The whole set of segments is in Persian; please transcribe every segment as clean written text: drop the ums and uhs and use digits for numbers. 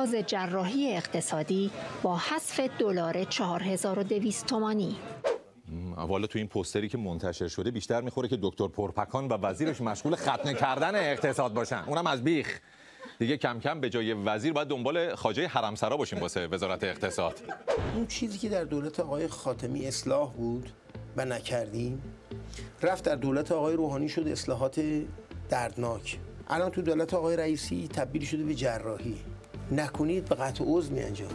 آغاز جراحی اقتصادی با حذف دلار 4200 تومانی. والا تو این پوستری که منتشر شده بیشتر میخوره که دکتر پرپکان و وزیرش مشغول ختنه کردن اقتصاد باشن، اونم از بیخ. دیگه کم کم به جای وزیر باید دنبال خواجه حرمسرا باشیم واسه وزارت اقتصاد. اون چیزی که در دولت آقای خاتمی اصلاح بود و نکردیم، رفت در دولت آقای روحانی شد اصلاحات دردناک. الان تو دولت آقای رئیسی تبدیل شده به جراحی. نکنید به قطع عضو میانجامه.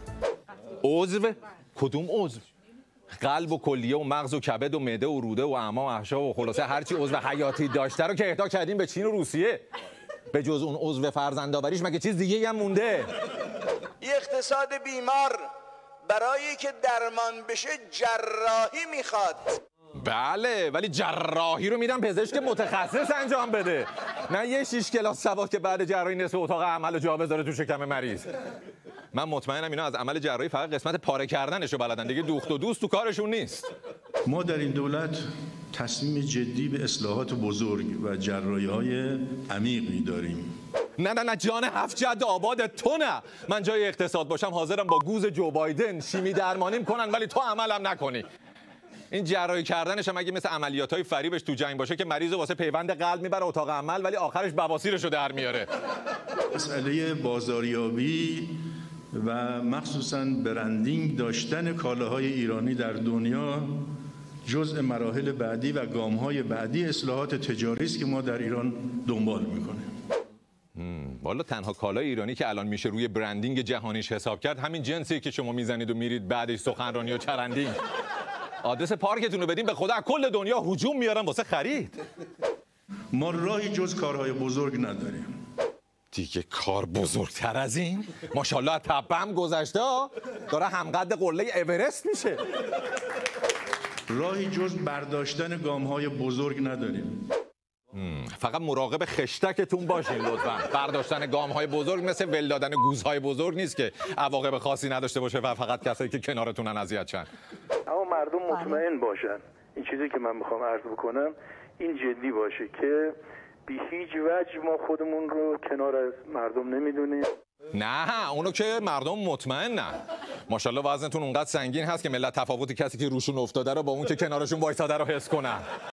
عضو؟ کدوم عضو؟ قلب و کلیه و مغز و کبد و معده و روده و اعما و احشا و خلاصه هرچی عضو حیاتی داشته رو که اهدا کردیم به چین و روسیه. به جز اون عضو فرزندآوریش مگه چیز دیگه هم مونده؟ اقتصاد بیمار برای که درمان بشه جراحی میخواد. بله، ولی جراحی رو میدن پزشک متخصص انجام بده، نه یه 6 کلاس سواد که بعد جراحی نصف اتاق عمل رو جا بذاره تو شکم مریض. من مطمئنم اینا از عمل جراحی فقط قسمت پاره کردنشو بلدن، دیگه دوخت و دوست تو کارشون نیست. ما در این دولت تصمیم جدی به اصلاحات بزرگ و جراحی‌های عمیق می‌داریم. نه جان 7 جد آباد تو نه. من جای اقتصاد باشم حاضرم با گوز جو بایدن شیمی درمانیم کنن ولی تو عملم نکنی. این جراحی کردنش هم اگه مثل عملیاتای فریبش تو جنگ باشه که مریض واسه پیوند قلب میبره اتاق عمل ولی آخرش بواسیرشو در میاره. مسئله بازاریابی و مخصوصاً برندینگ داشتن کالاهای ایرانی در دنیا جزء مراحل بعدی و گام‌های بعدی اصلاحات تجاری است که ما در ایران دنبال می‌کنیم. والا تنها کالای ایرانی که الان میشه روی برندینگ جهانیش حساب کرد همین جنسیه که شما میزنید و میرید بعدش سخنرانی و چرندینگ. آدرس پارکتون رو بدیم به خدا کل دنیا هجوم میارن واسه خرید. ما راهی جز کارهای بزرگ نداریم. دیگه کار بزرگتر از این؟ ماشاءالله تپم گذشته داره همقد قله اورست میشه. راهی جز برداشتن گام‌های بزرگ نداریم. فقط مراقب خشتکتون باشین لطفاً. برداشتن گام‌های بزرگ مثل ول دادن گوزهای بزرگ نیست که عواقب خاصی نداشته باشه و فقط کسایی که کنارتونن اذیت شن. اما مردم مطمئن باشن. این چیزی که من میخوام عرض بکنم این جدی باشه که بی هیچ وجه ما خودمون رو کنار از مردم نمیدونیم. نه اونو که مردم مطمئنن. ماشاءالله وزنتون اونقدر سنگین هست که ملت تفاوت کسی که روشون افتاده رو با اون که کنارشون وایساده رو حس کنن.